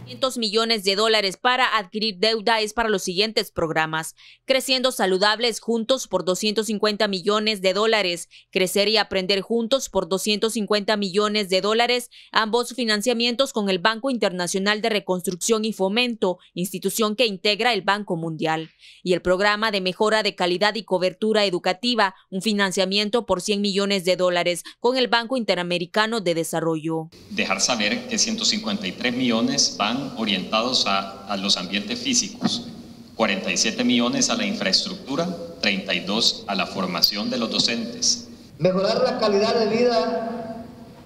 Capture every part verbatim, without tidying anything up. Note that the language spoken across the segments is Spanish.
quinientos millones de dólares para adquirir deuda es para los siguientes programas: Creciendo Saludables Juntos por doscientos cincuenta millones de dólares, Crecer y Aprender Juntos por doscientos cincuenta millones de dólares, ambos financiamientos con el Banco Internacional de Reconstrucción y Fomento, institución que integra el Banco Mundial, y el Programa de Mejora de Calidad y Cobertura Educativa, un financiamiento por cien millones de dólares con el Banco Interamericano de Desarrollo. Dejar saber que ciento cincuenta y tres millones van orientados a, a los ambientes físicos, cuarenta y siete millones a la infraestructura, treinta y dos a la formación de los docentes. Mejorar la calidad de vida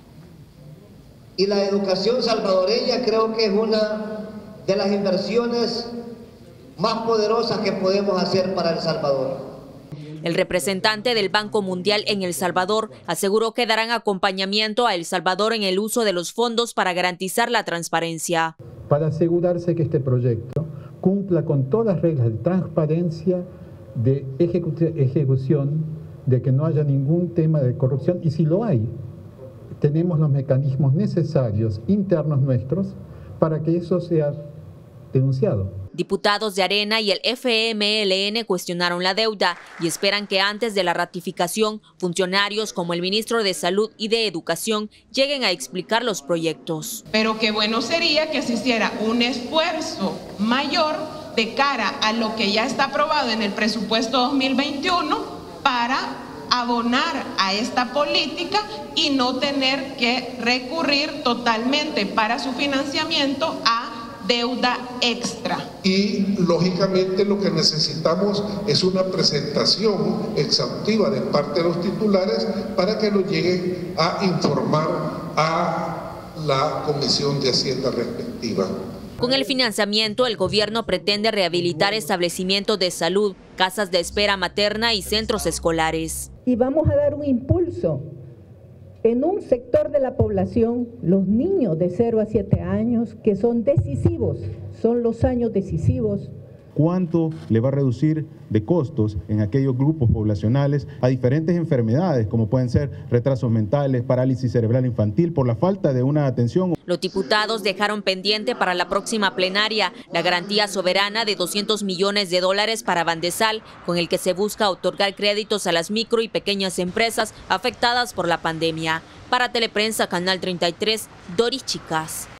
y la educación salvadoreña creo que es una de las inversiones más poderosas que podemos hacer para El Salvador. El representante del Banco Mundial en El Salvador aseguró que darán acompañamiento a El Salvador en el uso de los fondos para garantizar la transparencia. Para asegurarse que este proyecto cumpla con todas las reglas de transparencia, de ejecución, de que no haya ningún tema de corrupción, y si lo hay, tenemos los mecanismos necesarios internos nuestros para que eso sea denunciado. Diputados de Arena y el F M L N cuestionaron la deuda y esperan que antes de la ratificación, funcionarios como el ministro de Salud y de Educación lleguen a explicar los proyectos. Pero qué bueno sería que se hiciera un esfuerzo mayor de cara a lo que ya está aprobado en el presupuesto dos mil veintiuno para abonar a esta política y no tener que recurrir totalmente para su financiamiento a deuda extra. Y lógicamente lo que necesitamos es una presentación exhaustiva de parte de los titulares para que nos lleguen a informar a la Comisión de Hacienda respectiva. Con el financiamiento, el gobierno pretende rehabilitar establecimientos de salud, casas de espera materna y centros escolares. Y vamos a dar un impulso en un sector de la población, los niños de cero a siete años, que son decisivos, son los años decisivos. ¿Cuánto le va a reducir de costos en aquellos grupos poblacionales a diferentes enfermedades, como pueden ser retrasos mentales, parálisis cerebral infantil, por la falta de una atención? Los diputados dejaron pendiente para la próxima plenaria la garantía soberana de doscientos millones de dólares para Bandesal, con el que se busca otorgar créditos a las micro y pequeñas empresas afectadas por la pandemia. Para Teleprensa, Canal treinta y tres, Doris Chicas.